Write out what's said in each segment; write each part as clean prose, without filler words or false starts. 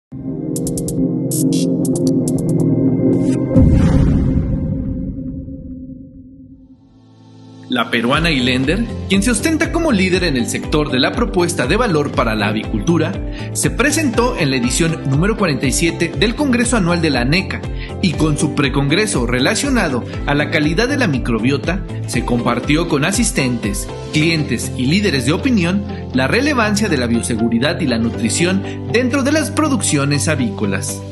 La peruana Ilender, quien se ostenta como líder en el sector de la propuesta de valor para la avicultura, se presentó en la edición número 47 del Congreso Anual de la ANECA y con su precongreso relacionado a la calidad de la microbiota, se compartió con asistentes, clientes y líderes de opinión la relevancia de la bioseguridad y la nutrición dentro de las producciones avícolas.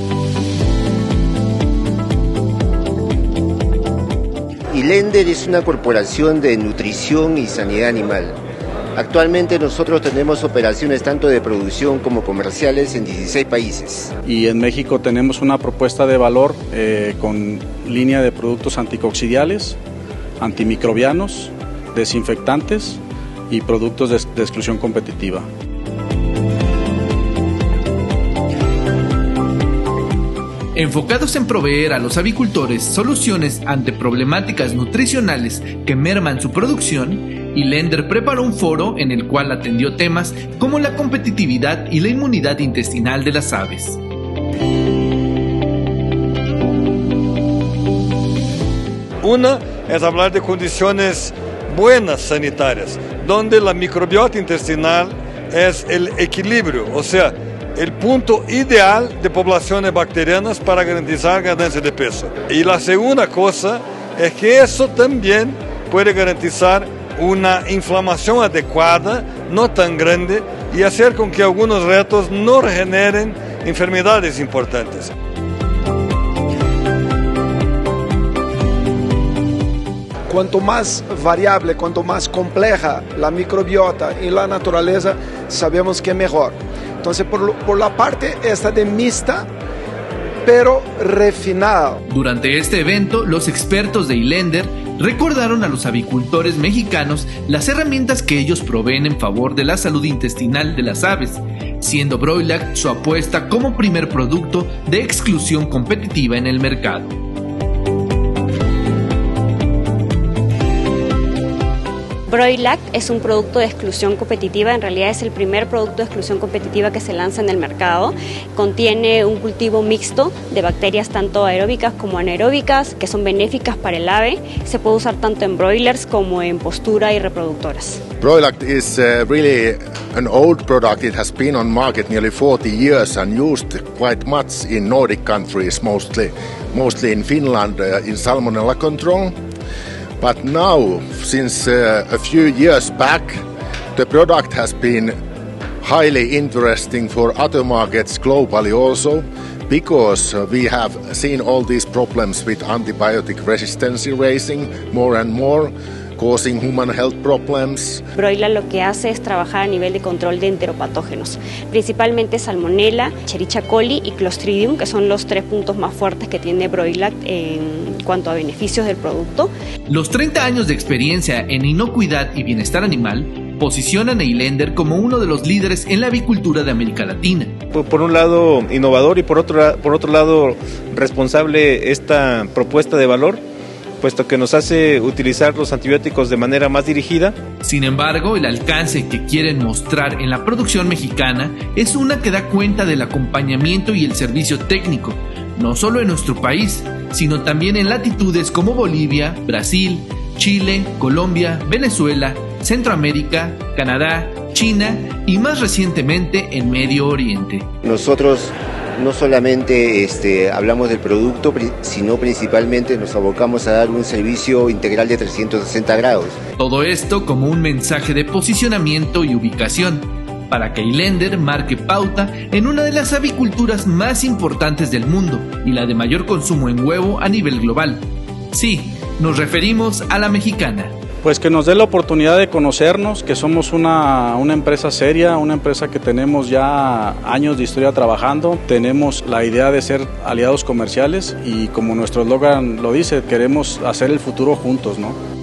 Ilender es una corporación de nutrición y sanidad animal. Actualmente nosotros tenemos operaciones tanto de producción como comerciales en 16 países. Y en México tenemos una propuesta de valor con línea de productos anticoccidiales, antimicrobianos, desinfectantes y productos de exclusión competitiva. Enfocados en proveer a los avicultores soluciones ante problemáticas nutricionales que merman su producción, Ilender preparó un foro en el cual atendió temas como la competitividad y la inmunidad intestinal de las aves. Una es hablar de condiciones buenas sanitarias, donde la microbiota intestinal es el equilibrio, o sea, el punto ideal de poblaciones bacterianas para garantizar ganancia de peso. Y la segunda cosa es que eso también puede garantizar una inflamación adecuada, no tan grande, y hacer con que algunos retos no generen enfermedades importantes. Cuanto más variable, cuanto más compleja la microbiota y la naturaleza, sabemos que mejor. Entonces, por la parte esta de mixta, pero refinada. Durante este evento, los expertos de Ilender recordaron a los avicultores mexicanos las herramientas que ellos proveen en favor de la salud intestinal de las aves, siendo Broilac su apuesta como primer producto de exclusión competitiva en el mercado. Broilac es un producto de exclusión competitiva, en realidad es el primer producto de exclusión competitiva que se lanza en el mercado. Contiene un cultivo mixto de bacterias tanto aeróbicas como anaeróbicas que son benéficas para el ave. Se puede usar tanto en broilers como en postura y reproductoras. Broilac is really an old product. It has been on market nearly 40 years and used quite much in Nordic countries, mostly in Finland in salmonella control. But now, since a few years back, the product has been highly interesting for other markets globally also, because we have seen all these problems with antibiotic resistance rising more and more, causing human health problems. Broilac lo que hace es trabajar a nivel de control de enteropatógenos, principalmente Salmonella, Escherichia coli y Clostridium, que son los 3 puntos más fuertes que tiene Broilac en cuanto a beneficios del producto. Los 30 años de experiencia en inocuidad y bienestar animal posicionan a Ilender como uno de los líderes en la avicultura de América Latina. Por un lado innovador y por otro lado responsable esta propuesta de valor, puesto que nos hace utilizar los antibióticos de manera más dirigida. Sin embargo, el alcance que quieren mostrar en la producción mexicana es una que da cuenta del acompañamiento y el servicio técnico, no solo en nuestro país, sino también en latitudes como Bolivia, Brasil, Chile, Colombia, Venezuela, Centroamérica, Canadá, China y más recientemente en Medio Oriente. Nosotros no solamente hablamos del producto, sino principalmente nos abocamos a dar un servicio integral de 360 grados. Todo esto como un mensaje de posicionamiento y ubicación, para que Ilender marque pauta en una de las aviculturas más importantes del mundo y la de mayor consumo en huevo a nivel global. Sí, nos referimos a la mexicana. Pues que nos dé la oportunidad de conocernos, que somos una empresa seria, una empresa que tenemos ya años de historia trabajando, tenemos la idea de ser aliados comerciales y como nuestro eslogan lo dice, queremos hacer el futuro juntos, ¿no?